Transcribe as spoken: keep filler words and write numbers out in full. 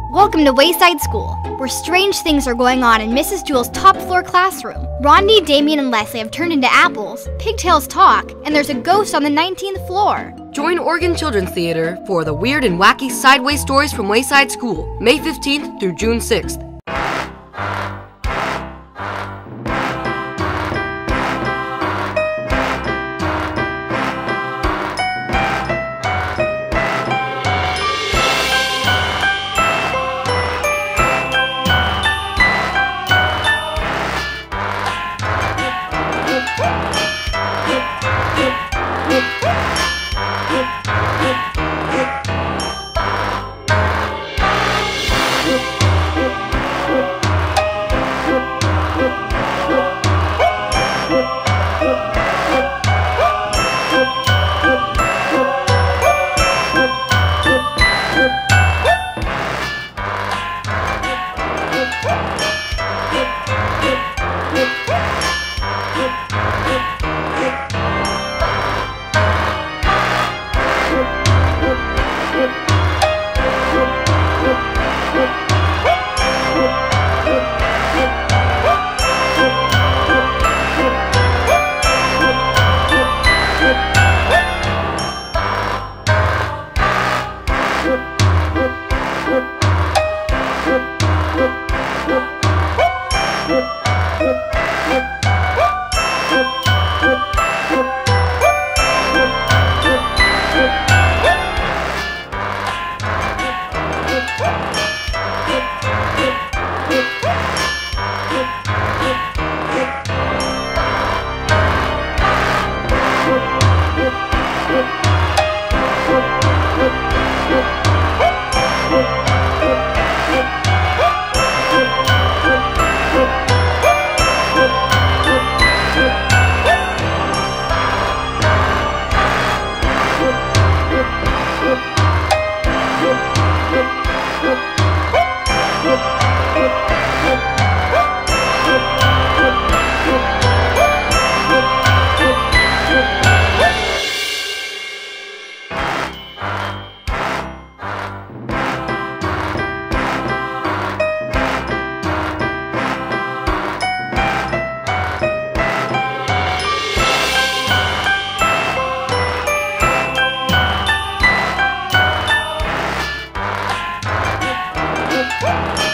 Welcome to Wayside School, where strange things are going on in Missus Jewell's top floor classroom. Rodney, Damien, and Leslie have turned into apples, pigtails talk, and there's a ghost on the nineteenth floor. Join Oregon Children's Theater for the weird and wacky sideways stories from Wayside School, May fifteenth through June sixth. Woo!